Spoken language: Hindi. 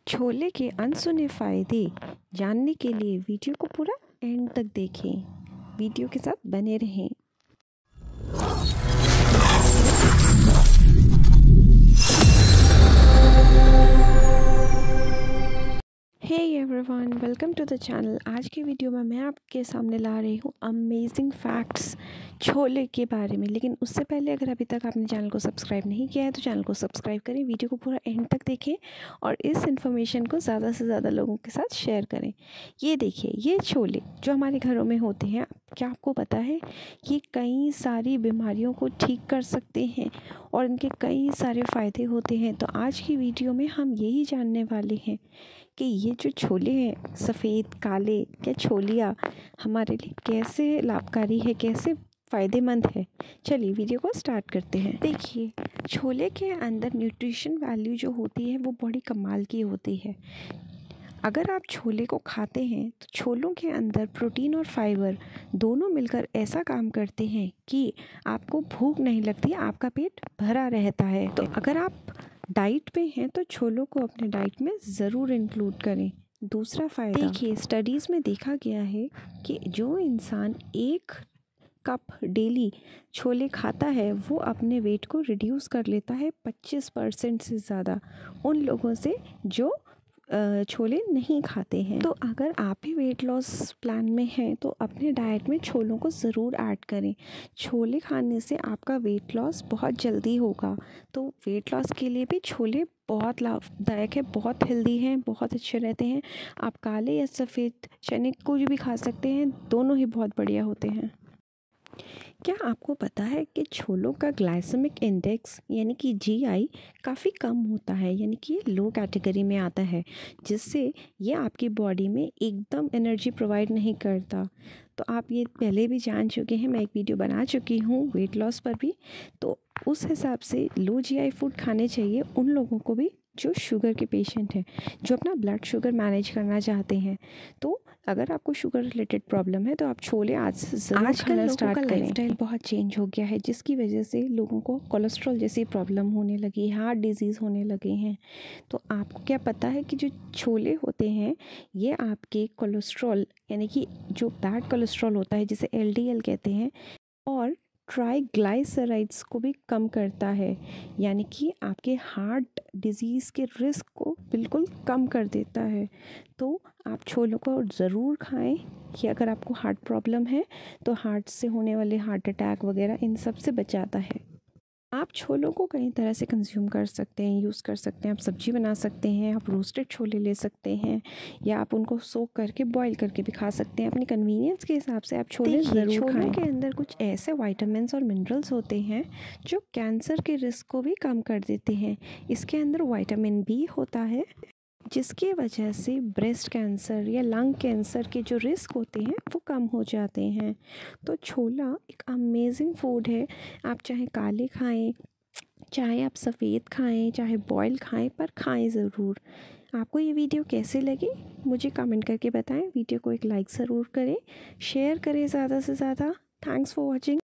छोले के अनसुने फ़ायदे जानने के लिए वीडियो को पूरा एंड तक देखें। वीडियो के साथ बने रहें। Hey everyone, welcome to the channel. आज की वीडियो में मैं आपके सामने ला रही हूँ अमेजिंग फैक्ट्स छोले के बारे में। लेकिन उससे पहले अगर अभी तक आपने चैनल को सब्सक्राइब नहीं किया है तो चैनल को सब्सक्राइब करें, वीडियो को पूरा एंड तक देखें और इस इन्फॉर्मेशन को ज़्यादा से ज़्यादा लोगों के साथ शेयर करें। ये देखिए, ये छोले जो हमारे घरों में होते हैं, क्या आपको पता है ये कई सारी बीमारियों को ठीक कर सकते हैं और इनके कई सारे फ़ायदे होते हैं। तो आज की वीडियो में हम यही जानने वाले हैं कि ये जो छोले हैं, सफ़ेद काले या छोलियाँ, हमारे लिए कैसे लाभकारी है, कैसे फ़ायदेमंद है। चलिए वीडियो को स्टार्ट करते हैं। देखिए, छोले के अंदर न्यूट्रिशन वैल्यू जो होती है वो बड़ी कमाल की होती है। अगर आप छोले को खाते हैं तो छोलों के अंदर प्रोटीन और फाइबर दोनों मिलकर ऐसा काम करते हैं कि आपको भूख नहीं लगती, आपका पेट भरा रहता है। तो अगर आप डाइट पे हैं तो छोलों को अपने डाइट में ज़रूर इंक्लूड करें। दूसरा फ़ायदा, देखिए स्टडीज़ में देखा गया है कि जो इंसान 1 कप डेली छोले खाता है वो अपने वेट को रिड्यूस कर लेता है 25% से ज़्यादा उन लोगों से जो छोले नहीं खाते हैं। तो अगर आप भी वेट लॉस प्लान में हैं तो अपने डाइट में छोलों को ज़रूर ऐड करें। छोले खाने से आपका वेट लॉस बहुत जल्दी होगा। तो वेट लॉस के लिए भी छोले बहुत लाभदायक है, बहुत हेल्दी हैं, बहुत अच्छे रहते हैं। आप काले या सफ़ेद चने को भी खा सकते हैं, दोनों ही बहुत बढ़िया होते हैं। क्या आपको पता है कि छोलों का ग्लाइसेमिक इंडेक्स यानी कि जीआई काफ़ी कम होता है, यानी कि ये लो कैटेगरी में आता है, जिससे ये आपकी बॉडी में एकदम एनर्जी प्रोवाइड नहीं करता। तो आप ये पहले भी जान चुके हैं, मैं एक वीडियो बना चुकी हूँ वेट लॉस पर भी। तो उस हिसाब से लो जीआई फूड खाने चाहिए उन लोगों को भी जो शुगर के पेशेंट हैं, जो अपना ब्लड शुगर मैनेज करना चाहते हैं। तो अगर आपको शुगर रिलेटेड प्रॉब्लम है तो आप छोले आज से ज़रूर खाना स्टार्ट करें। लाइफस्टाइल बहुत चेंज हो गया है, जिसकी वजह से लोगों को कोलेस्ट्रॉल जैसी प्रॉब्लम होने लगी, हार्ट डिजीज़ होने लगे हैं। तो आपको क्या पता है कि जो छोले होते हैं ये आपके कोलेस्ट्रॉल यानी कि जो बैड कोलेस्ट्रॉल होता है जिसे एलडीएल कहते हैं, और ट्राइग्लाइसराइड्स को भी कम करता है, यानी कि आपके हार्ट डिजीज़ के रिस्क को बिल्कुल कम कर देता है। तो आप छोलों को ज़रूर खाएं कि अगर आपको हार्ट प्रॉब्लम है तो हार्ट से होने वाले हार्ट अटैक वगैरह इन सब से बचाता है। आप छोलों को कई तरह से कंज्यूम कर सकते हैं, यूज़ कर सकते हैं। आप सब्जी बना सकते हैं, आप रोस्टेड छोले ले सकते हैं, या आप उनको सोक करके बॉईल करके भी खा सकते हैं। अपनी कन्वीनियंस के हिसाब से आप छोले ज़रूर खाएं। के अंदर कुछ ऐसे विटामिन्स और मिनरल्स होते हैं जो कैंसर के रिस्क को भी कम कर देते हैं। इसके अंदर विटामिन बी होता है, जिसकी वजह से ब्रेस्ट कैंसर या लंग कैंसर के जो रिस्क होते हैं वो कम हो जाते हैं। तो छोला एक अमेजिंग फूड है। आप चाहे काले खाएं, चाहे आप सफ़ेद खाएं, चाहे बॉयल खाएं, पर खाएं ज़रूर। आपको ये वीडियो कैसे लगी मुझे कमेंट करके बताएं। वीडियो को एक लाइक ज़रूर करें, शेयर करें ज़्यादा से ज़्यादा। Thanks for watching.